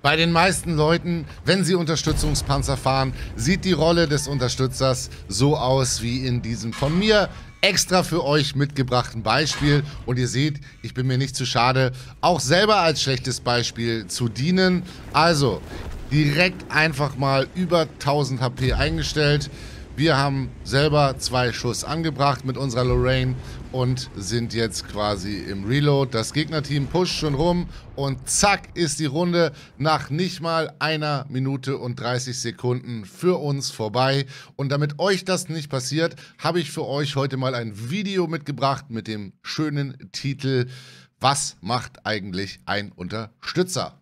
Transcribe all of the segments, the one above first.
Bei den meisten Leuten, wenn sie Unterstützungspanzer fahren, sieht die Rolle des Unterstützers so aus wie in diesem von mir extra für euch mitgebrachten Beispiel. Und ihr seht, ich bin mir nicht zu schade, auch selber als schlechtes Beispiel zu dienen. Also direkt einfach mal über 1000 HP eingestellt. Wir haben selber 2 Schuss angebracht mit unserer Lorraine und sind jetzt quasi im Reload. Das Gegnerteam pusht schon rum und zack ist die Runde nach nicht mal 1 Minute und 30 Sekunden für uns vorbei. Und damit euch das nicht passiert, habe ich für euch heute mal ein Video mitgebracht mit dem schönen Titel „Was macht eigentlich ein Unterstützer?"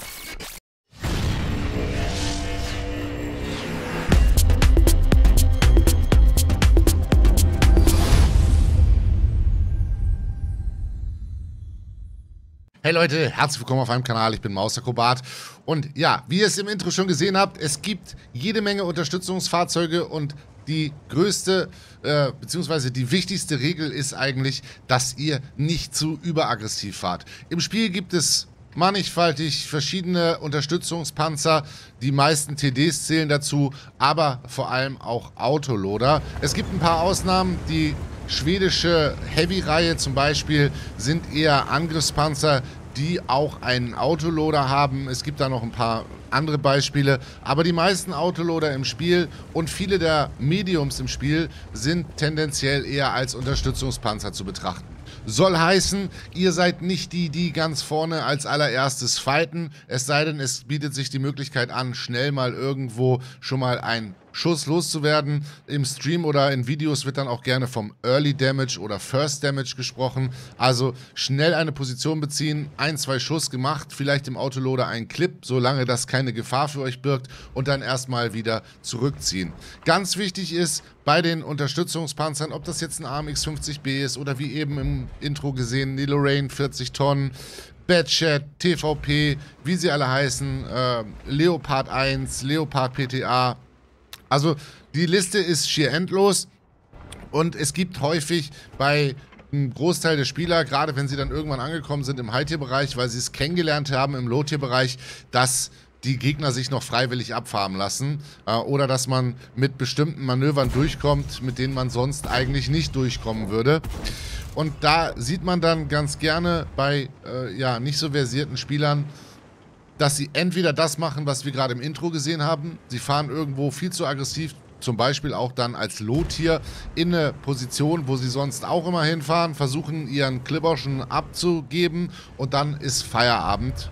Hey Leute, herzlich willkommen auf meinem Kanal, ich bin Mausakrobat und ja, wie ihr es im Intro schon gesehen habt, es gibt jede Menge Unterstützungsfahrzeuge und die größte beziehungsweise die wichtigste Regel ist eigentlich, dass ihr nicht zu überaggressiv fahrt. Im Spiel gibt es mannigfaltig verschiedene Unterstützungspanzer, die meisten TDs zählen dazu, aber vor allem auch Autoloader. Es gibt ein paar Ausnahmen, die schwedische Heavy-Reihe zum Beispiel sind eher Angriffspanzer, die auch einen Autoloader haben. Es gibt da noch ein paar andere Beispiele, aber die meisten Autoloader im Spiel und viele der Mediums im Spiel sind tendenziell eher als Unterstützungspanzer zu betrachten. Soll heißen, ihr seid nicht die, die ganz vorne als allererstes fighten, es sei denn, es bietet sich die Möglichkeit an, schnell mal irgendwo schon mal einen Schuss loszuwerden. Im Stream oder in Videos wird dann auch gerne vom Early Damage oder First Damage gesprochen. Also schnell eine Position beziehen, 1, 2 Schuss gemacht, vielleicht im Autoloader einen Clip, solange das keine Gefahr für euch birgt und dann erstmal wieder zurückziehen. Ganz wichtig ist bei den Unterstützungspanzern, ob das jetzt ein AMX 50B ist oder wie eben im Intro gesehen, die Lorraine 40 Tonnen, Batchat, TVP, wie sie alle heißen, Leopard 1, Leopard PTA. Also die Liste ist schier endlos und es gibt häufig bei einem Großteil der Spieler, gerade wenn sie dann irgendwann angekommen sind im High-Tier-Bereich, weil sie es kennengelernt haben im Low-Tier-Bereich, dass die Gegner sich noch freiwillig abfarmen lassen oder dass man mit bestimmten Manövern durchkommt, mit denen man sonst eigentlich nicht durchkommen würde. Und da sieht man dann ganz gerne bei ja, nicht so versierten Spielern, dass sie entweder das machen, was wir gerade im Intro gesehen haben. Sie fahren irgendwo viel zu aggressiv, zum Beispiel auch dann als Low-Tier in eine Position, wo sie sonst auch immer hinfahren, versuchen ihren Clipper abzugeben und dann ist Feierabend.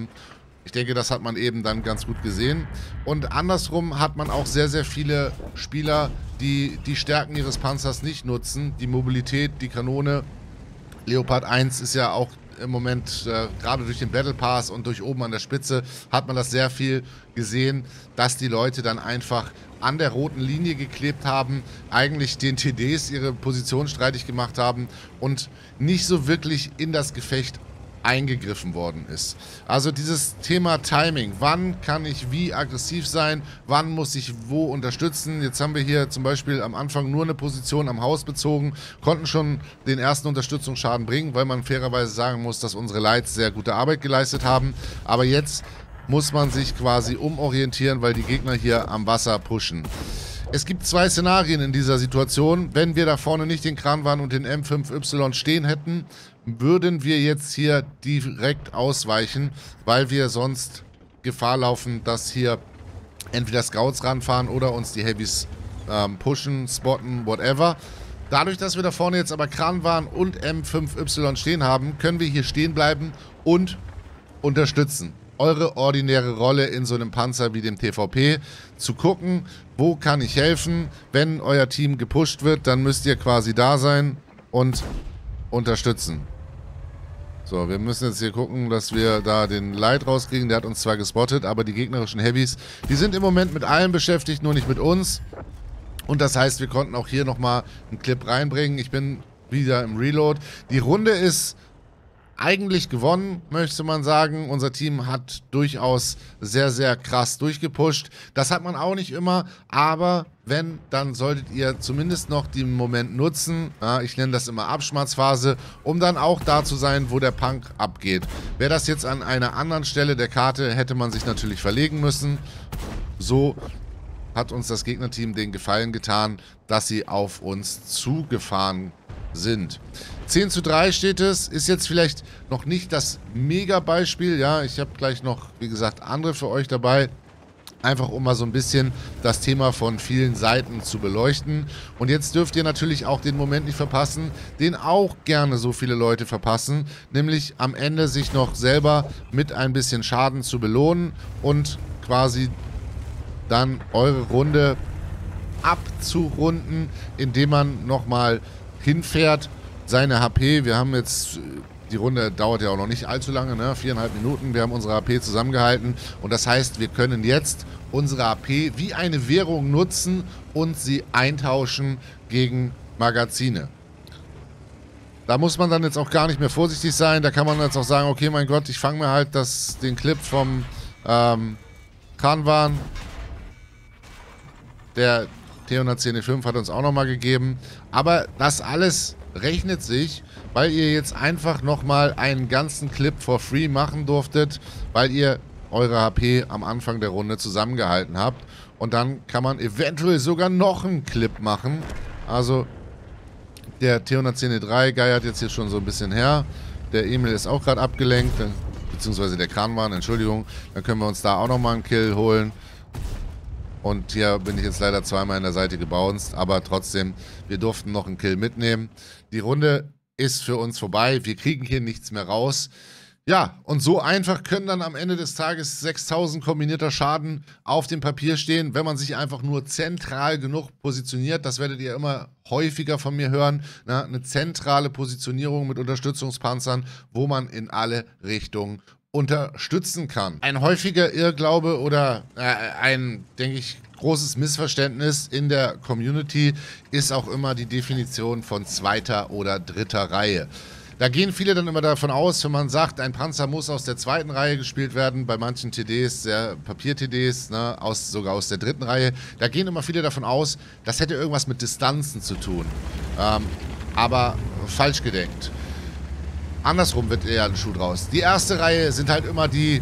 Ich denke, das hat man eben dann ganz gut gesehen. Und andersrum hat man auch sehr, sehr viele Spieler, die die Stärken ihres Panzers nicht nutzen. Die Mobilität, die Kanone. Leopard 1 ist ja auch im Moment, gerade durch den Battle Pass und durch oben an der Spitze, hat man das sehr viel gesehen, dass die Leute dann einfach an der roten Linie geklebt haben, eigentlich den TDs ihre Position streitig gemacht haben und nicht so wirklich in das Gefecht eingegriffen worden ist. Also dieses Thema Timing, wann kann ich wie aggressiv sein, wann muss ich wo unterstützen. Jetzt haben wir hier zum Beispiel am Anfang nur eine Position am Haus bezogen, konnten schon den ersten Unterstützungsschaden bringen, weil man fairerweise sagen muss, dass unsere Lights sehr gute Arbeit geleistet haben. Aber jetzt muss man sich quasi umorientieren, weil die Gegner hier am Wasser pushen. Es gibt 2 Szenarien in dieser Situation. Wenn wir da vorne nicht den Kranwan und den M5Y stehen hätten, würden wir jetzt hier direkt ausweichen, weil wir sonst Gefahr laufen, dass hier entweder Scouts ranfahren oder uns die Heavys pushen, spotten, whatever. Dadurch, dass wir da vorne jetzt aber Kranwan und M5Y stehen haben, können wir hier stehen bleiben und unterstützen. Eure ordinäre Rolle in so einem Panzer wie dem TVP, zu gucken, wo kann ich helfen. Wenn euer Team gepusht wird, dann müsst ihr quasi da sein und unterstützen. So, wir müssen jetzt hier gucken, dass wir da den Light rauskriegen. Der hat uns zwar gespottet, aber die gegnerischen Heavys, die sind im Moment mit allem beschäftigt, nur nicht mit uns. Und das heißt, wir konnten auch hier nochmal einen Clip reinbringen. Ich bin wieder im Reload. Die Runde ist eigentlich gewonnen, möchte man sagen. Unser Team hat durchaus sehr, sehr krass durchgepusht. Das hat man auch nicht immer, aber wenn, dann solltet ihr zumindest noch den Moment nutzen. Ja, ich nenne das immer Abschmatzphase, um dann auch da zu sein, wo der Punk abgeht. Wäre das jetzt an einer anderen Stelle der Karte, hätte man sich natürlich verlegen müssen. So hat uns das Gegnerteam den Gefallen getan, dass sie auf uns zugefahren sind. 10:3 steht es, ist jetzt vielleicht noch nicht das Mega-Beispiel, ja, ich habe gleich noch, wie gesagt, andere für euch dabei, einfach um mal so ein bisschen das Thema von vielen Seiten zu beleuchten. Und jetzt dürft ihr natürlich auch den Moment nicht verpassen, den auch gerne so viele Leute verpassen, nämlich am Ende sich noch selber mit ein bisschen Schaden zu belohnen und quasi dann eure Runde abzurunden, indem man nochmal hinfährt, seine HP, wir haben jetzt, die Runde dauert ja auch noch nicht allzu lange, ne? 4,5 Minuten, wir haben unsere HP zusammengehalten und das heißt, wir können jetzt unsere HP wie eine Währung nutzen und sie eintauschen gegen Magazine. Da muss man dann jetzt auch gar nicht mehr vorsichtig sein, da kann man jetzt auch sagen, okay, mein Gott, ich fange mir halt den Clip vom Kanban, der T110E5 hat uns auch nochmal gegeben. Aber das alles rechnet sich, weil ihr jetzt einfach nochmal einen ganzen Clip for free machen durftet, weil ihr eure HP am Anfang der Runde zusammengehalten habt. Und dann kann man eventuell sogar noch einen Clip machen. Also der T110E3 geiert jetzt hier schon so ein bisschen her. Der Emil ist auch gerade abgelenkt, beziehungsweise der Kranwan, Entschuldigung. Dann können wir uns da auch nochmal einen Kill holen. Und hier bin ich jetzt leider zweimal in der Seite gebounced, aber trotzdem, wir durften noch einen Kill mitnehmen. Die Runde ist für uns vorbei, wir kriegen hier nichts mehr raus. Ja, und so einfach können dann am Ende des Tages 6000 kombinierter Schaden auf dem Papier stehen, wenn man sich einfach nur zentral genug positioniert. Das werdet ihr immer häufiger von mir hören. Na, eine zentrale Positionierung mit Unterstützungspanzern, wo man in alle Richtungen unterstützen kann. Ein häufiger Irrglaube oder ein, denke ich, großes Missverständnis in der Community ist auch immer die Definition von zweiter oder dritter Reihe. Da gehen viele dann immer davon aus, wenn man sagt, ein Panzer muss aus der zweiten Reihe gespielt werden, bei manchen TDs, Papier-TDs, ne, sogar aus der dritten Reihe, da gehen immer viele davon aus, das hätte irgendwas mit Distanzen zu tun. Aber falsch gedenkt. Andersrum wird eher ein Schuh draus. Die erste Reihe sind halt immer die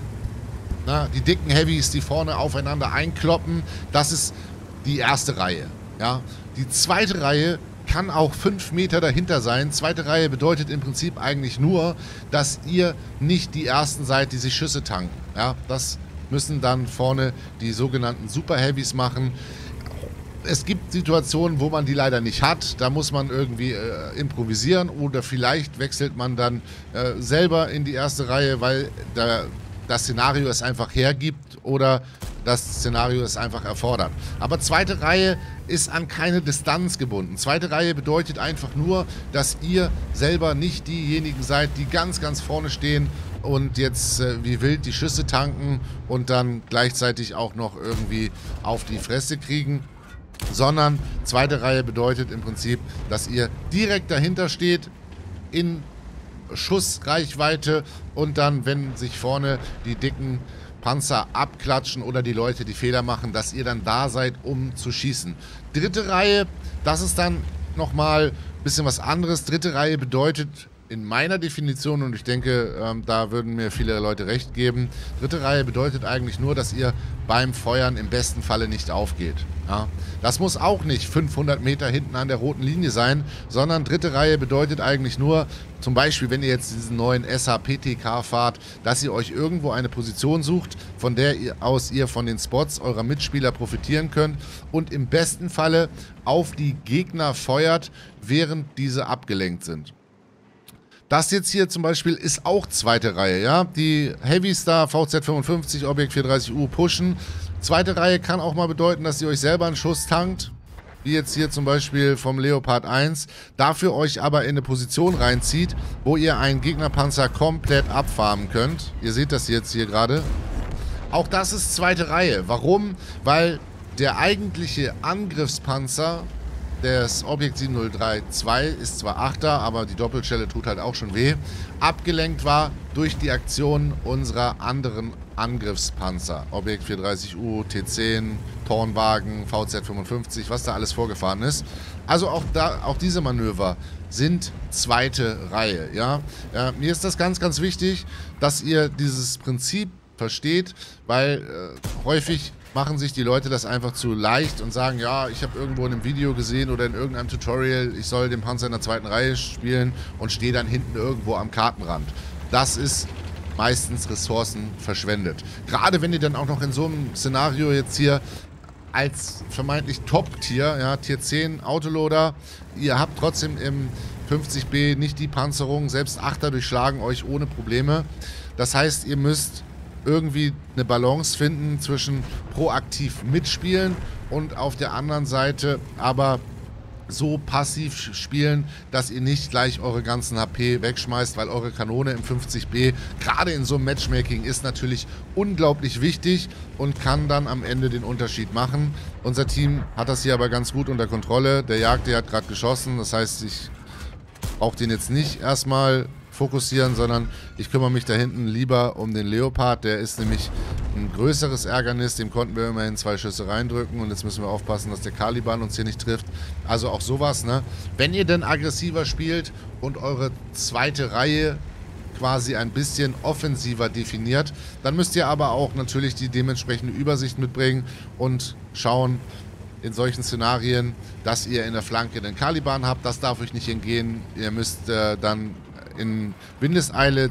dicken Heavys, die vorne aufeinander einkloppen. Das ist die erste Reihe. Ja? Die zweite Reihe kann auch 5 Meter dahinter sein. Zweite Reihe bedeutet im Prinzip eigentlich nur, dass ihr nicht die ersten seid, die sich Schüsse tanken. Ja? Das müssen dann vorne die sogenannten Super Heavys machen. Es gibt Situationen, wo man die leider nicht hat. Da muss man irgendwie improvisieren oder vielleicht wechselt man dann selber in die erste Reihe, weil das Szenario es einfach hergibt oder das Szenario es einfach erfordert. Aber zweite Reihe ist an keine Distanz gebunden. Zweite Reihe bedeutet einfach nur, dass ihr selber nicht diejenigen seid, die ganz, ganz vorne stehen und jetzt wie wild die Schüsse tanken und dann gleichzeitig auch noch irgendwie auf die Fresse kriegen. Sondern zweite Reihe bedeutet im Prinzip, dass ihr direkt dahinter steht, in Schussreichweite und dann, wenn sich vorne die dicken Panzer abklatschen oder die Leute die Fehler machen, dass ihr dann da seid, um zu schießen. Dritte Reihe, das ist dann nochmal ein bisschen was anderes. Dritte Reihe bedeutet in meiner Definition, und ich denke, da würden mir viele Leute recht geben, dritte Reihe bedeutet eigentlich nur, dass ihr beim Feuern im besten Falle nicht aufgeht. Ja? Das muss auch nicht 500 Meter hinten an der roten Linie sein, sondern dritte Reihe bedeutet eigentlich nur, zum Beispiel, wenn ihr jetzt diesen neuen SH-PTK fahrt, dass ihr euch irgendwo eine Position sucht, von der ihr von den Spots eurer Mitspieler profitieren könnt und im besten Falle auf die Gegner feuert, während diese abgelenkt sind. Das jetzt hier zum Beispiel ist auch zweite Reihe, ja. Die Heavys da, VZ55, Objekt 430U pushen. Zweite Reihe kann auch mal bedeuten, dass ihr euch selber einen Schuss tankt, wie jetzt hier zum Beispiel vom Leopard 1, dafür euch aber in eine Position reinzieht, wo ihr einen Gegnerpanzer komplett abfarmen könnt. Ihr seht das jetzt hier gerade. Auch das ist zweite Reihe. Warum? Weil der eigentliche Angriffspanzer Das Objekt 7032 ist zwar 8er, aber die Doppelstelle tut halt auch schon weh. Abgelenkt war durch die Aktion unserer anderen Angriffspanzer. Objekt 430U, T10, Tornwagen, VZ55, was da alles vorgefahren ist. Also auch diese Manöver sind zweite Reihe. Ja? Mir ist das ganz, ganz wichtig, dass ihr dieses Prinzip versteht, weil häufig machen sich die Leute das einfach zu leicht und sagen, ja, ich habe irgendwo in einem Video gesehen oder in irgendeinem Tutorial, ich soll den Panzer in der zweiten Reihe spielen und stehe dann hinten irgendwo am Kartenrand. Das ist meistens Ressourcen verschwendet. Gerade wenn ihr dann auch noch in so einem Szenario jetzt hier als vermeintlich Top-Tier, ja, Tier 10 Autoloader, ihr habt trotzdem im 50B nicht die Panzerung, selbst 8er durchschlagen euch ohne Probleme. Das heißt, ihr müsst irgendwie eine Balance finden zwischen proaktiv mitspielen und auf der anderen Seite aber so passiv spielen, dass ihr nicht gleich eure ganzen HP wegschmeißt, weil eure Kanone im 50B gerade in so einem Matchmaking ist natürlich unglaublich wichtig und kann dann am Ende den Unterschied machen. Unser Team hat das hier aber ganz gut unter Kontrolle. Der Jagd, hat gerade geschossen, das heißt, ich brauche den jetzt nicht erstmal fokussieren, sondern ich kümmere mich da hinten lieber um den Leopard. Der ist nämlich ein größeres Ärgernis, dem konnten wir immerhin 2 Schüsse reindrücken und jetzt müssen wir aufpassen, dass der Caliban uns hier nicht trifft. Also auch sowas, ne? Wenn ihr denn aggressiver spielt und eure zweite Reihe quasi ein bisschen offensiver definiert, dann müsst ihr aber auch natürlich die dementsprechende Übersicht mitbringen und schauen in solchen Szenarien, dass ihr in der Flanke den Caliban habt. Das darf euch nicht entgehen. Ihr müsst dann in Windeseile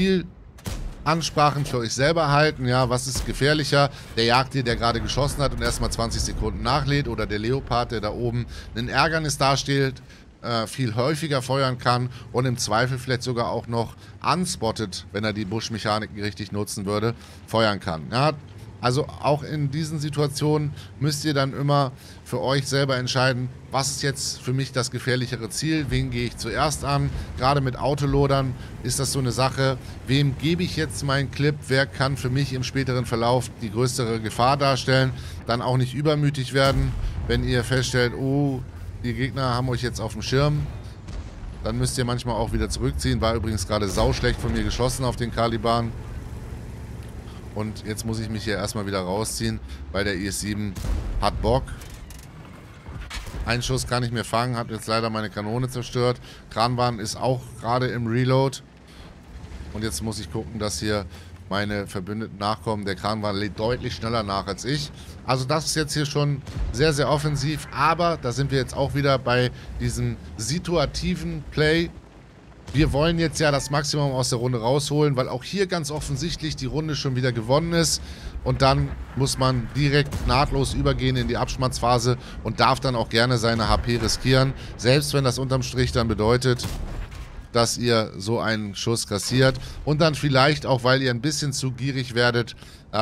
Zielansprachen für euch selber halten. Ja, was ist gefährlicher? Der Jagdtier, der gerade geschossen hat und erstmal 20 Sekunden nachlädt, oder der Leopard, der da oben ein Ärgernis darstellt, viel häufiger feuern kann und im Zweifel vielleicht sogar auch noch unspotted, wenn er die Buschmechaniken richtig nutzen würde, feuern kann. Ja, also auch in diesen Situationen müsst ihr dann immer für euch selber entscheiden, was ist jetzt für mich das gefährlichere Ziel, wen gehe ich zuerst an. Gerade mit Autoloadern ist das so eine Sache, wem gebe ich jetzt meinen Clip, wer kann für mich im späteren Verlauf die größere Gefahr darstellen. Dann auch nicht übermütig werden, wenn ihr feststellt, oh, die Gegner haben euch jetzt auf dem Schirm. Dann müsst ihr manchmal auch wieder zurückziehen. War übrigens gerade sauschlecht von mir geschossen auf den Caliban. Und jetzt muss ich mich hier erstmal wieder rausziehen, weil der IS-7 hat Bock. Einen Schuss kann ich mir fangen, hat jetzt leider meine Kanone zerstört. Kranban ist auch gerade im Reload. Und jetzt muss ich gucken, dass hier meine Verbündeten nachkommen. Der Kranban lädt deutlich schneller nach als ich. Also das ist jetzt hier schon sehr, sehr offensiv. Aber da sind wir jetzt auch wieder bei diesem situativen Play. Wir wollen jetzt ja das Maximum aus der Runde rausholen, weil auch hier ganz offensichtlich die Runde schon wieder gewonnen ist. Und dann muss man direkt nahtlos übergehen in die Abschmatzphase und darf dann auch gerne seine HP riskieren. Selbst wenn das unterm Strich dann bedeutet, dass ihr so einen Schuss kassiert. Und dann vielleicht auch, weil ihr ein bisschen zu gierig werdet,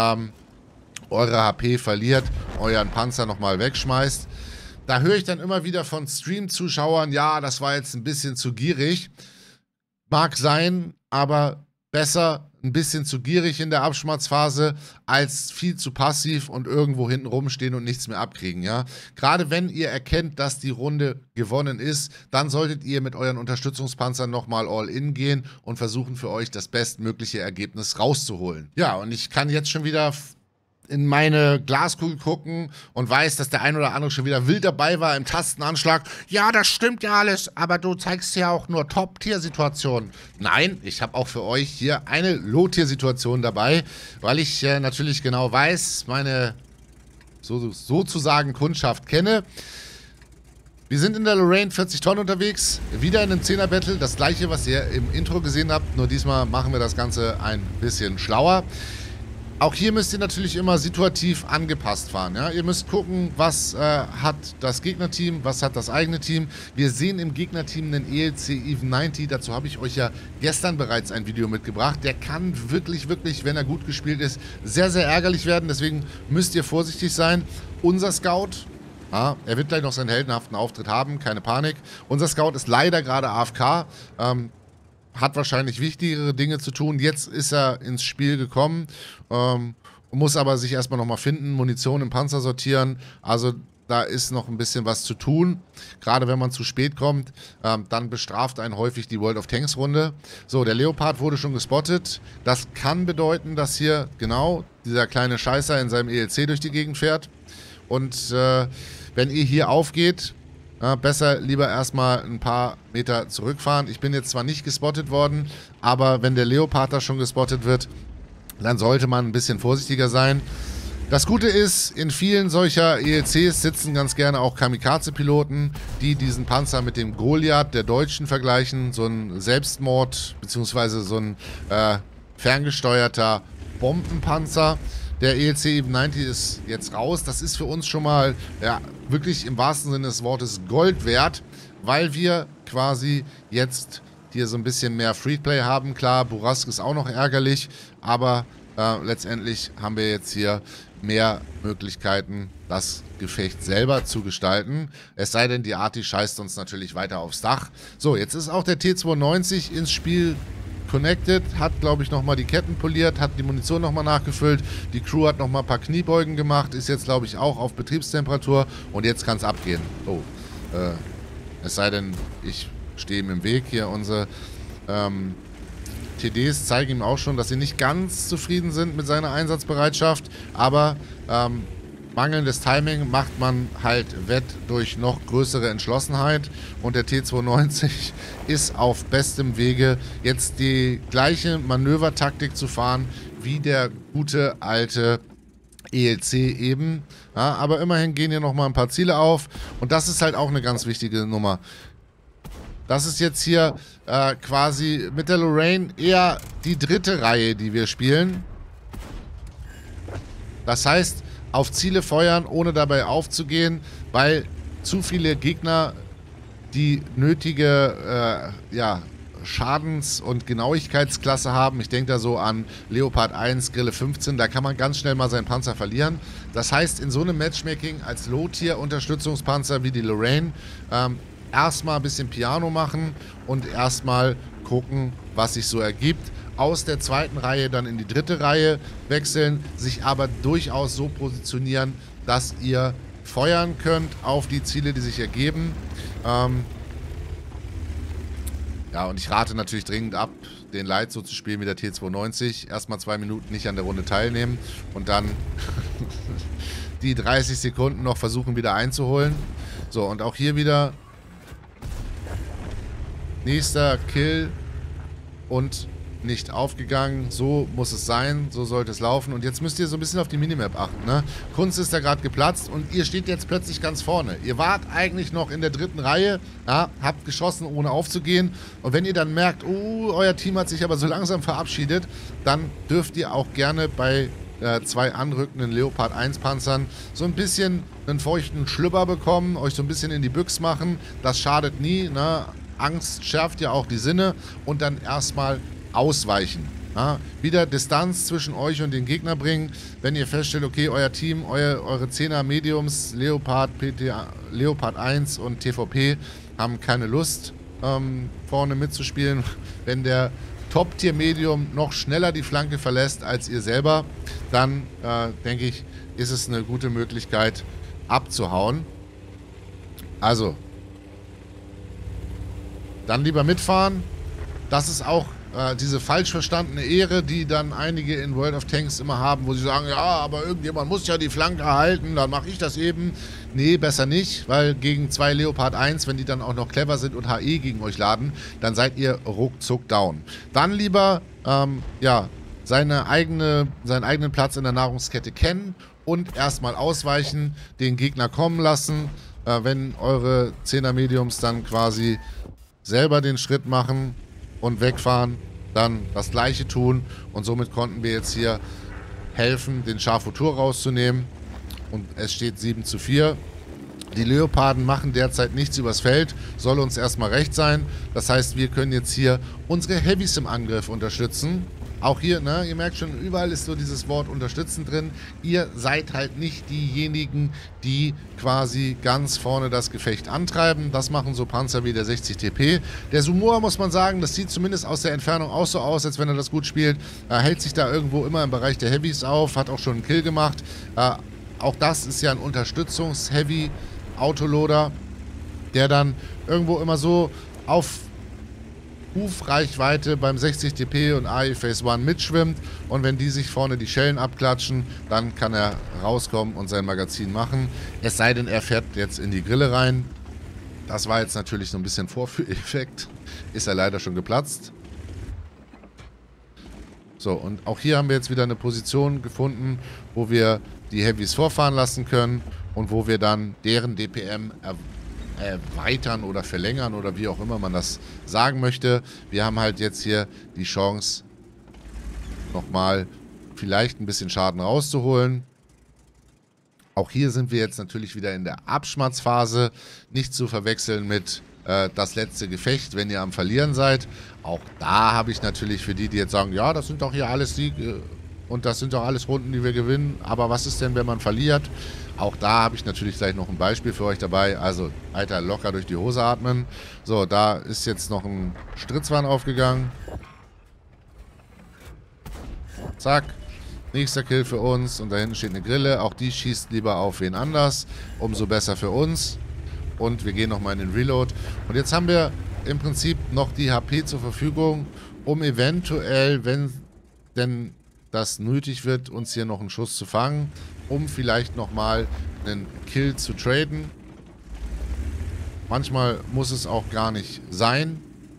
eure HP verliert, euren Panzer nochmal wegschmeißt. Da höre ich dann immer wieder von Stream-Zuschauern, ja, das war jetzt ein bisschen zu gierig. Mag sein, aber besser ein bisschen zu gierig in der Abschmatzphase als viel zu passiv und irgendwo hinten rumstehen und nichts mehr abkriegen, ja. Gerade wenn ihr erkennt, dass die Runde gewonnen ist, dann solltet ihr mit euren Unterstützungspanzern nochmal all in gehen und versuchen für euch das bestmögliche Ergebnis rauszuholen. Ja, und ich kann jetzt schon wieder in meine Glaskugel gucken und weiß, dass der ein oder andere schon wieder wild dabei war im Tastenanschlag. Ja, das stimmt ja alles, aber du zeigst ja auch nur Top-Tier-Situationen. Nein, ich habe auch für euch hier eine Low-Tier-Situation dabei, weil ich natürlich genau weiß, meine sozusagen Kundschaft kenne. Wir sind in der Lorraine 40 Tonnen unterwegs, wieder in einem 10er-Battle, das gleiche, was ihr im Intro gesehen habt, nur diesmal machen wir das Ganze ein bisschen schlauer. Auch hier müsst ihr natürlich immer situativ angepasst fahren. Ja? Ihr müsst gucken, was hat das Gegnerteam, was hat das eigene Team. Wir sehen im Gegnerteam einen ELC Even 90. Dazu habe ich euch ja gestern bereits ein Video mitgebracht. Der kann wirklich, wirklich, wenn er gut gespielt ist, sehr, sehr ärgerlich werden. Deswegen müsst ihr vorsichtig sein. Unser Scout, er wird gleich noch seinen heldenhaften Auftritt haben, keine Panik. Unser Scout ist leider gerade AFK. Hat wahrscheinlich wichtigere Dinge zu tun. Jetzt ist er ins Spiel gekommen, muss aber sich erstmal nochmal finden, Munition im Panzer sortieren. Also da ist noch ein bisschen was zu tun. Gerade wenn man zu spät kommt, dann bestraft einen häufig die World of Tanks Runde. So, der Leopard wurde schon gespottet. Das kann bedeuten, dass hier genau dieser kleine Scheißer in seinem ELC durch die Gegend fährt. Und wenn ihr hier aufgeht, besser lieber erstmal ein paar Meter zurückfahren. Ich bin jetzt zwar nicht gespottet worden, aber wenn der Leopard da schon gespottet wird, dann sollte man ein bisschen vorsichtiger sein. Das Gute ist, in vielen solcher ELCs sitzen ganz gerne auch Kamikaze-Piloten, die diesen Panzer mit dem Goliath der Deutschen vergleichen. So ein Selbstmord bzw. so ein ferngesteuerter Bombenpanzer. Der ELC Even 90 ist jetzt raus. Das ist für uns schon mal ja, wirklich im wahrsten Sinne des Wortes Gold wert, weil wir quasi jetzt hier so ein bisschen mehr Freeplay haben. Klar, Burask ist auch noch ärgerlich, aber letztendlich haben wir jetzt hier mehr Möglichkeiten, das Gefecht selber zu gestalten. Es sei denn, die Arti scheißt uns natürlich weiter aufs Dach. So, jetzt ist auch der T-92 ins Spiel connected, hat, glaube ich, nochmal die Ketten poliert, hat die Munition nochmal nachgefüllt, die Crew hat nochmal ein paar Kniebeugen gemacht, ist jetzt, glaube ich, auch auf Betriebstemperatur und jetzt kann es abgehen. Oh, es sei denn, ich stehe ihm im Weg hier. Unsere TDs zeigen ihm auch schon, dass sie nicht ganz zufrieden sind mit seiner Einsatzbereitschaft, aber mangelndes Timing macht man halt wett durch noch größere Entschlossenheit und der T-92 ist auf bestem Wege, jetzt die gleiche Manövertaktik zu fahren wie der gute alte ELC eben. Ja, aber immerhin gehen hier nochmal ein paar Ziele auf und das ist halt auch eine ganz wichtige Nummer. Das ist jetzt hier quasi mit der Lorraine eher die dritte Reihe, die wir spielen. Das heißt, auf Ziele feuern, ohne dabei aufzugehen, weil zu viele Gegner die nötige Schadens- und Genauigkeitsklasse haben. Ich denke da so an Leopard 1, Grille 15, da kann man ganz schnell mal seinen Panzer verlieren. Das heißt, in so einem Matchmaking als Low-Tier-Unterstützungspanzer wie die Lorraine erstmal ein bisschen Piano machen und erstmal gucken, was sich so ergibt. Aus der zweiten Reihe dann in die dritte Reihe wechseln, sich aber durchaus so positionieren, dass ihr feuern könnt auf die Ziele, die sich ergeben. Ja, und ich rate natürlich dringend ab, den Light so zu spielen wie der T-92. Erstmal 2 Minuten nicht an der Runde teilnehmen und dann die 30 Sekunden noch versuchen wieder einzuholen. So, und auch hier wieder nächster Kill und nicht aufgegangen. So muss es sein, so sollte es laufen. Und jetzt müsst ihr so ein bisschen auf die Minimap achten. Ne? Kunst ist da gerade geplatzt und ihr steht jetzt plötzlich ganz vorne. Ihr wart eigentlich noch in der dritten Reihe, ja, habt geschossen, ohne aufzugehen. Und wenn ihr dann merkt, euer Team hat sich aber so langsam verabschiedet, dann dürft ihr auch gerne bei 2 anrückenden Leopard 1 Panzern so ein bisschen einen feuchten Schlüpper bekommen, euch so ein bisschen in die Büchs machen. Das schadet nie, ne? Angst schärft ja auch die Sinne und dann erstmal ausweichen. Ja? Wieder Distanz zwischen euch und den Gegner bringen. Wenn ihr feststellt, okay, euer Team, eure 10er Mediums, Leopard, Leopard 1 und TVP haben keine Lust, vorne mitzuspielen. Wenn der Top-Tier-Medium noch schneller die Flanke verlässt als ihr selber, dann denke ich, ist es eine gute Möglichkeit abzuhauen. Also, dann lieber mitfahren. Das ist auch diese falsch verstandene Ehre, die dann einige in World of Tanks immer haben, wo sie sagen, ja, aber irgendjemand muss ja die Flanke halten, dann mache ich das eben. Nee, besser nicht, weil gegen 2 Leopard 1, wenn die dann auch noch clever sind und HE gegen euch laden, dann seid ihr ruckzuck down. Dann lieber, seinen eigenen Platz in der Nahrungskette kennen und erstmal ausweichen, den Gegner kommen lassen, wenn eure 10er Mediums dann quasi selber den Schritt machen und wegfahren, dann das gleiche tun und somit konnten wir jetzt hier helfen, den Scharfoutur rauszunehmen und es steht 7:4. Die Leoparden machen derzeit nichts übers Feld, soll uns erstmal recht sein. Das heißt, wir können jetzt hier unsere Heavys im Angriff unterstützen. Auch hier, ne, ihr merkt schon, überall ist so dieses Wort unterstützen drin. Ihr seid halt nicht diejenigen, die quasi ganz vorne das Gefecht antreiben. Das machen so Panzer wie der 60 TP. Der Sumua, muss man sagen, das sieht zumindest aus der Entfernung auch so aus, als wenn er das gut spielt. Er hält sich da irgendwo immer im Bereich der Heavys auf, hat auch schon einen Kill gemacht. auch das ist ja ein Unterstützungs-Heavy-Autoloader, der dann irgendwo immer so auf Rufreichweite beim 60 dp und AI Phase 1 mitschwimmt. Und wenn die sich vorne die Schellen abklatschen, dann kann er rauskommen und sein Magazin machen. Es sei denn, er fährt jetzt in die Grille rein. Das war jetzt natürlich so ein bisschen Vorführeffekt. Ist er leider schon geplatzt. So, und auch hier haben wir jetzt wieder eine Position gefunden, wo wir die Heavys vorfahren lassen können und wo wir dann deren DPM erweitern oder verlängern oder wie auch immer man das sagen möchte. Wir haben halt jetzt hier die Chance, nochmal vielleicht ein bisschen Schaden rauszuholen. Auch hier sind wir jetzt natürlich wieder in der Abschmatzphase, nicht zu verwechseln mit das letzte Gefecht, wenn ihr am Verlieren seid. Auch da habe ich natürlich für die, die jetzt sagen, ja, das sind doch hier alles Siege und das sind doch alles Runden, die wir gewinnen, aber was ist denn, wenn man verliert? Auch da habe ich natürlich gleich noch ein Beispiel für euch dabei. Also weiter locker durch die Hose atmen. So, da ist jetzt noch ein Stritzwahn aufgegangen. Zack. Nächster Kill für uns. Und da hinten steht eine Grille. Auch die schießt lieber auf wen anders. Umso besser für uns. Und wir gehen nochmal in den Reload. Und jetzt haben wir im Prinzip noch die HP zur Verfügung, um eventuell, wenn denn das nötig wird, uns hier noch einen Schuss zu fangen, um vielleicht nochmal einen Kill zu traden. Manchmal muss es auch gar nicht sein.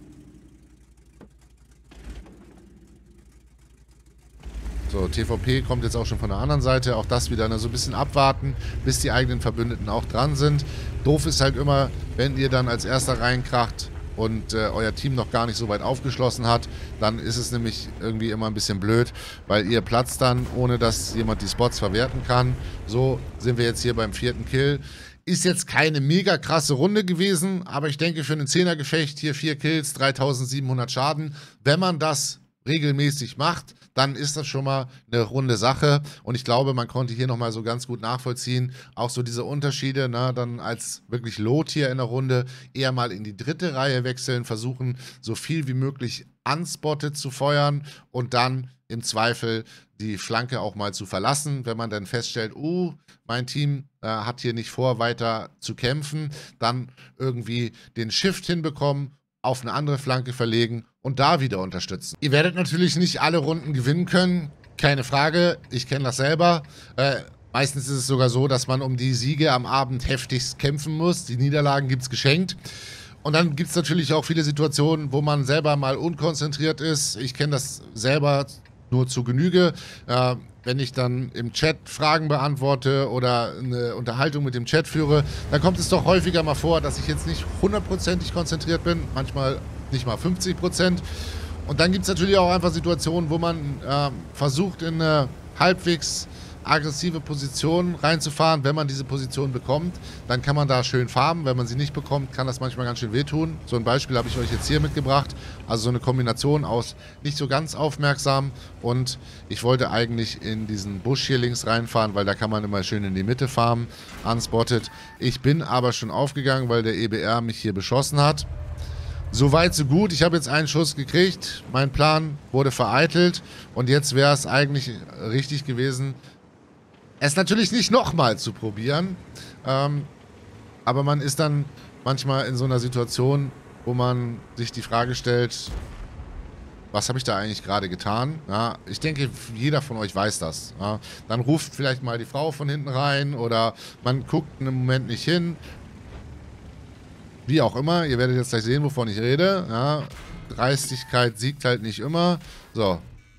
So, TVP kommt jetzt auch schon von der anderen Seite. Auch das wieder so ein bisschen abwarten, bis die eigenen Verbündeten auch dran sind. Doof ist halt immer, wenn ihr dann als erster reinkracht und euer Team noch gar nicht so weit aufgeschlossen hat, dann ist es nämlich irgendwie immer ein bisschen blöd, weil ihr platzt dann, ohne dass jemand die Spots verwerten kann. So sind wir jetzt hier beim 4. Kill. Ist jetzt keine mega krasse Runde gewesen, aber ich denke für ein 10er-Gefecht hier 4 Kills, 3700 Schaden. Wenn man das regelmäßig macht, dann ist das schon mal eine runde Sache. Und ich glaube, man konnte hier nochmal so ganz gut nachvollziehen, auch so diese Unterschiede, ne, dann als wirklich Low-Tier in der Runde eher mal in die 3. Reihe wechseln, versuchen so viel wie möglich unspotted zu feuern und dann im Zweifel die Flanke auch mal zu verlassen, wenn man dann feststellt, mein Team hat hier nicht vor, weiter zu kämpfen, dann irgendwie den Shift hinbekommen, auf eine andere Flanke verlegen und da wieder unterstützen. Ihr werdet natürlich nicht alle Runden gewinnen können, keine Frage, ich kenne das selber. Meistens ist es sogar so, dass man um die Siege am Abend heftigst kämpfen muss. Die Niederlagen gibt es geschenkt. Und dann gibt es natürlich auch viele Situationen, wo man selber mal unkonzentriert ist. Ich kenne das selber nur zu Genüge. Wenn ich dann im Chat Fragen beantworte oder eine Unterhaltung mit dem Chat führe, dann kommt es doch häufiger mal vor, dass ich jetzt nicht 100%ig konzentriert bin, manchmal nicht mal 50%. Und dann gibt es natürlich auch einfach Situationen, wo man versucht, in eine halbwegs aggressive Position reinzufahren. Wenn man diese Position bekommt, dann kann man da schön farmen. Wenn man sie nicht bekommt, kann das manchmal ganz schön wehtun. So ein Beispiel habe ich euch jetzt hier mitgebracht. Also so eine Kombination aus nicht so ganz aufmerksam und ich wollte eigentlich in diesen Busch hier links reinfahren, weil da kann man immer schön in die Mitte farmen, unspotted. Ich bin aber schon aufgegangen, weil der EBR mich hier beschossen hat. Soweit, so gut. Ich habe jetzt einen Schuss gekriegt. Mein Plan wurde vereitelt und jetzt wäre es eigentlich richtig gewesen, es natürlich nicht nochmal zu probieren, aber man ist dann manchmal in so einer Situation, wo man sich die Frage stellt, was habe ich da eigentlich gerade getan? Ja, ich denke, jeder von euch weiß das. Ja. Dann ruft vielleicht mal die Frau von hinten rein oder man guckt einen Moment nicht hin. Wie auch immer, ihr werdet jetzt gleich sehen, wovon ich rede. Ja. Dreistigkeit siegt halt nicht immer. So.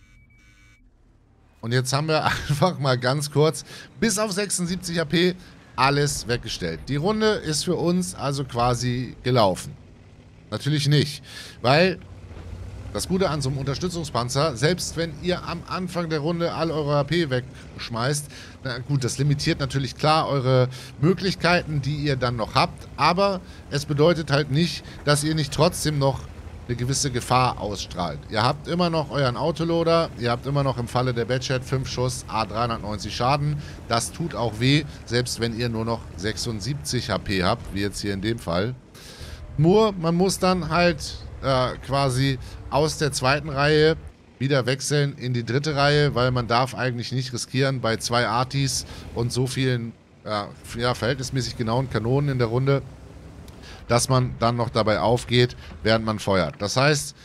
Und jetzt haben wir einfach mal ganz kurz bis auf 76 HP alles weggestellt. Die Runde ist für uns also quasi gelaufen. Natürlich nicht, weil das Gute an so einem Unterstützungspanzer, selbst wenn ihr am Anfang der Runde all eure HP wegschmeißt, na gut, das limitiert natürlich klar eure Möglichkeiten, die ihr dann noch habt, aber es bedeutet halt nicht, dass ihr nicht trotzdem noch eine gewisse Gefahr ausstrahlt. Ihr habt immer noch euren Autoloader, ihr habt immer noch im Falle der Badchat 5 Schuss, A390 Schaden. Das tut auch weh, selbst wenn ihr nur noch 76 HP habt, wie jetzt hier in dem Fall. Nur, man muss dann halt quasi aus der 2. Reihe wieder wechseln in die dritte Reihe, weil man darf eigentlich nicht riskieren bei 2 Artis und so vielen ja, verhältnismäßig genauen Kanonen in der Runde, dass man dann noch dabei aufgeht, während man feuert. Das heißt,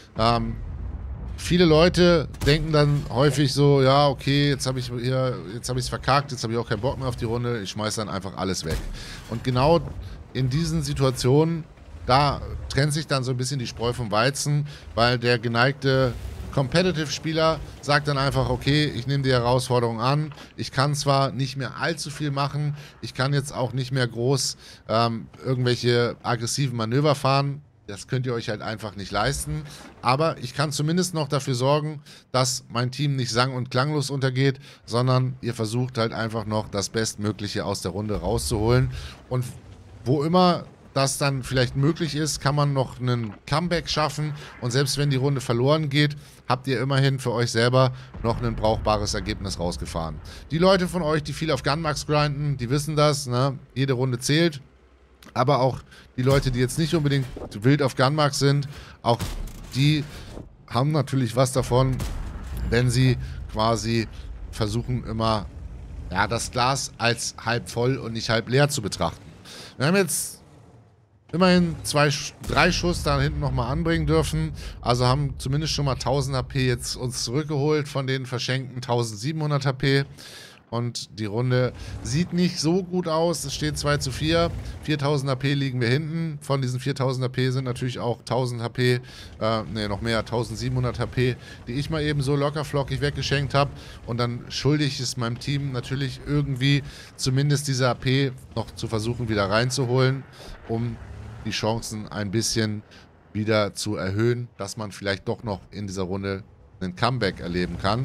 viele Leute denken dann häufig so, ja, okay, jetzt habe ich es verkackt, jetzt habe ich auch keinen Bock mehr auf die Runde, ich schmeiße dann einfach alles weg. Und genau in diesen Situationen, da trennt sich dann so ein bisschen die Spreu vom Weizen, weil der geneigte Competitive-Spieler sagt dann einfach, okay, ich nehme die Herausforderung an, ich kann zwar nicht mehr allzu viel machen, ich kann jetzt auch nicht mehr groß irgendwelche aggressiven Manöver fahren, das könnt ihr euch halt einfach nicht leisten, aber ich kann zumindest noch dafür sorgen, dass mein Team nicht sang- und klanglos untergeht, sondern ihr versucht halt einfach noch das Bestmögliche aus der Runde rauszuholen und wo immer das dann vielleicht möglich ist, kann man noch einen Comeback schaffen und selbst wenn die Runde verloren geht, habt ihr immerhin für euch selber noch ein brauchbares Ergebnis rausgefahren. Die Leute von euch, die viel auf Gunmax grinden, die wissen das, ne? Jede Runde zählt, aber auch die Leute, die jetzt nicht unbedingt wild auf Gunmax sind, auch die haben natürlich was davon, wenn sie quasi versuchen immer, ja, das Glas als halb voll und nicht halb leer zu betrachten. Wir haben jetzt immerhin 3 Schuss da hinten nochmal anbringen dürfen. Also haben zumindest schon mal 1000 HP jetzt uns zurückgeholt von den verschenkten 1700 HP. Und die Runde sieht nicht so gut aus. Es steht 2:4. 4000 HP liegen wir hinten. Von diesen 4000 HP sind natürlich auch 1000 HP, noch mehr, 1700 HP, die ich mal eben so lockerflockig weggeschenkt habe. Und dann schulde ich es meinem Team natürlich irgendwie zumindest diese HP noch zu versuchen wieder reinzuholen, um die Chancen ein bisschen wieder zu erhöhen, dass man vielleicht doch noch in dieser Runde einen Comeback erleben kann.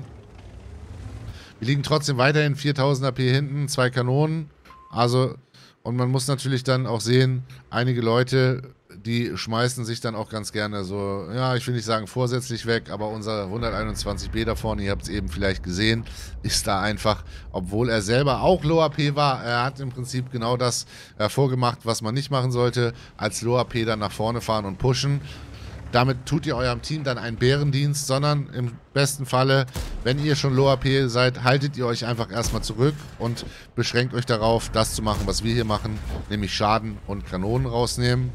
Wir liegen trotzdem weiterhin 4000 AP hinten, 2 Kanonen. Also, und man muss natürlich dann auch sehen, einige Leute, die schmeißen sich dann auch ganz gerne so, ja, ich will nicht sagen vorsätzlich weg, aber unser 121B da vorne, ihr habt es eben vielleicht gesehen, ist da einfach, obwohl er selber auch Low AP war, er hat im Prinzip genau das vorgemacht, was man nicht machen sollte, als Low AP dann nach vorne fahren und pushen. Damit tut ihr eurem Team dann einen Bärendienst, sondern im besten Falle, wenn ihr schon Low AP seid, haltet ihr euch einfach erstmal zurück und beschränkt euch darauf, das zu machen, was wir hier machen, nämlich Schaden und Kanonen rausnehmen.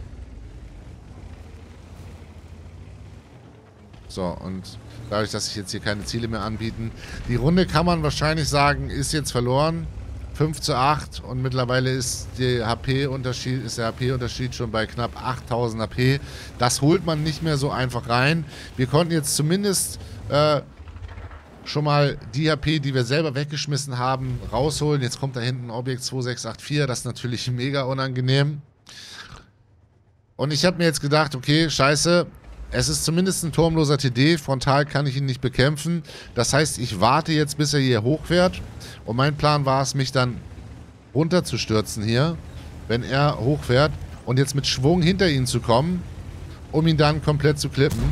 So, und dadurch, dass sich jetzt hier keine Ziele mehr anbieten, die Runde kann man wahrscheinlich sagen, ist jetzt verloren. 5:8 und mittlerweile ist der HP-Unterschied schon bei knapp 8000 HP. Das holt man nicht mehr so einfach rein. Wir konnten jetzt zumindest schon mal die HP, die wir selber weggeschmissen haben, rausholen. Jetzt kommt da hinten Objekt 2684, das ist natürlich mega unangenehm. Und ich habe mir jetzt gedacht, okay, scheiße, es ist zumindest ein turmloser TD, frontal kann ich ihn nicht bekämpfen. Das heißt, ich warte jetzt, bis er hier hochfährt. Und mein Plan war es, mich dann runterzustürzen hier, wenn er hochfährt. Und jetzt mit Schwung hinter ihn zu kommen, um ihn dann komplett zu klippen.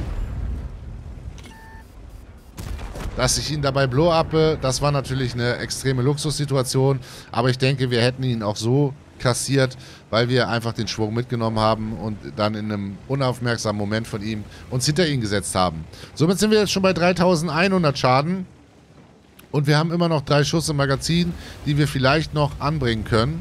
Dass ich ihn dabei blow-uppe, das war natürlich eine extreme Luxussituation. Aber ich denke, wir hätten ihn auch so kassiert, weil wir einfach den Schwung mitgenommen haben und dann in einem unaufmerksamen Moment von ihm uns hinter ihn gesetzt haben. Somit sind wir jetzt schon bei 3100 Schaden und wir haben immer noch 3 Schuss im Magazin, die wir vielleicht noch anbringen können.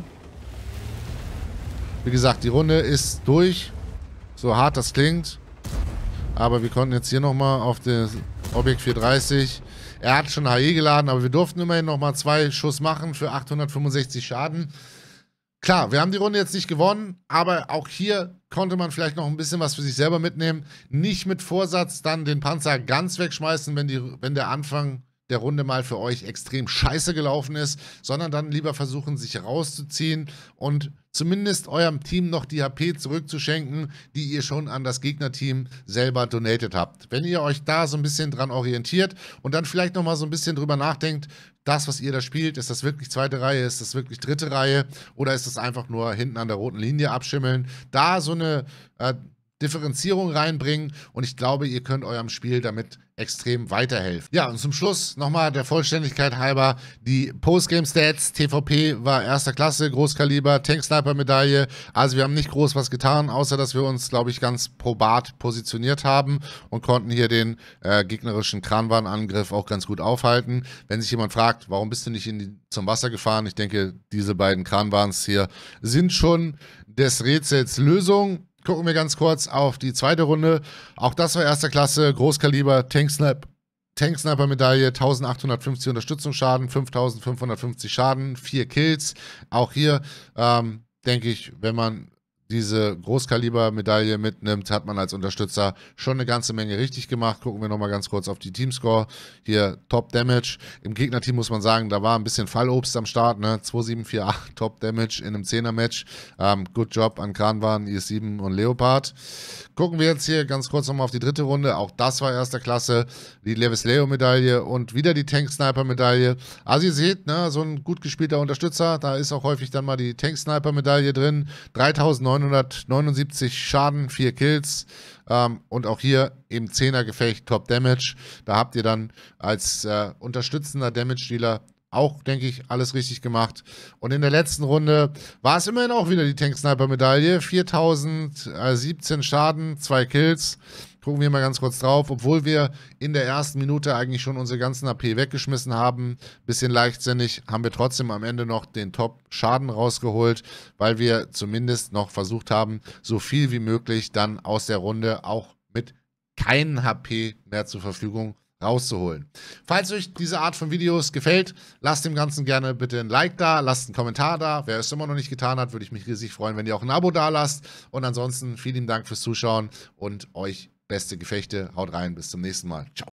Wie gesagt, die Runde ist durch, so hart das klingt, aber wir konnten jetzt hier nochmal auf das Objekt 430, er hat schon HE geladen, aber wir durften immerhin nochmal 2 Schuss machen für 865 Schaden. Klar, wir haben die Runde jetzt nicht gewonnen, aber auch hier konnte man vielleicht noch ein bisschen was für sich selber mitnehmen. Nicht mit Vorsatz dann den Panzer ganz wegschmeißen, wenn der Anfang der Runde mal für euch extrem scheiße gelaufen ist, sondern dann lieber versuchen, sich rauszuziehen und zumindest eurem Team noch die HP zurückzuschenken, die ihr schon an das Gegnerteam selber donated habt. Wenn ihr euch da so ein bisschen dran orientiert und dann vielleicht nochmal so ein bisschen drüber nachdenkt, das, was ihr da spielt, ist das wirklich 2. Reihe, ist das wirklich 3. Reihe oder ist das einfach nur hinten an der roten Linie abschimmeln? Da so eine Differenzierung reinbringen und ich glaube, ihr könnt eurem Spiel damit extrem weiterhelfen. Ja, und zum Schluss nochmal der Vollständigkeit halber die Postgame-Stats. TVP war erster Klasse, Großkaliber, Tank-Sniper-Medaille. Also wir haben nicht groß was getan, außer dass wir uns, glaube ich, ganz probat positioniert haben und konnten hier den gegnerischen Kranwanangriff auch ganz gut aufhalten. Wenn sich jemand fragt, warum bist du nicht zum Wasser gefahren? Ich denke, diese beiden Kranwans hier sind schon des Rätsels Lösung. Gucken wir ganz kurz auf die zweite Runde. Auch das war erster Klasse, Großkaliber, Tank-Sniper-Medaille, 1850 Unterstützungsschaden, 5550 Schaden, 4 Kills. Auch hier denke ich, wenn man diese Großkaliber-Medaille mitnimmt, hat man als Unterstützer schon eine ganze Menge richtig gemacht. Gucken wir nochmal ganz kurz auf die Teamscore. Hier Top Damage. Im Gegnerteam muss man sagen, da war ein bisschen Fallobst am Start, ne? 2748 Top Damage in einem 10er-Match. Good Job an Kranwan, IS-7 und Leopard. Gucken wir jetzt hier ganz kurz nochmal auf die dritte Runde. Auch das war erster Klasse. Die Levis-Leo-Medaille und wieder die Tank-Sniper-Medaille. Also ihr seht, ne, so ein gut gespielter Unterstützer. Da ist auch häufig dann mal die Tank-Sniper-Medaille drin. 3979 Schaden, 4 Kills. Und auch hier im 10er-Gefecht Top Damage. Da habt ihr dann als unterstützender Damage-Dealer auch, denke ich, alles richtig gemacht. Und in der letzten Runde war es immerhin auch wieder die Tank-Sniper-Medaille. 4017 Schaden, 2 Kills. Gucken wir mal ganz kurz drauf. Obwohl wir in der ersten Minute eigentlich schon unsere ganzen AP weggeschmissen haben, bisschen leichtsinnig, haben wir trotzdem am Ende noch den Top-Schaden rausgeholt, weil wir zumindest noch versucht haben, so viel wie möglich dann aus der Runde auch mit keinen HP mehr zur Verfügung rauszuholen. Falls euch diese Art von Videos gefällt, lasst dem Ganzen gerne bitte ein Like da, lasst einen Kommentar da. Wer es immer noch nicht getan hat, würde ich mich riesig freuen, wenn ihr auch ein Abo da lasst. Und ansonsten vielen Dank fürs Zuschauen und euch beste Gefechte. Haut rein, bis zum nächsten Mal. Ciao.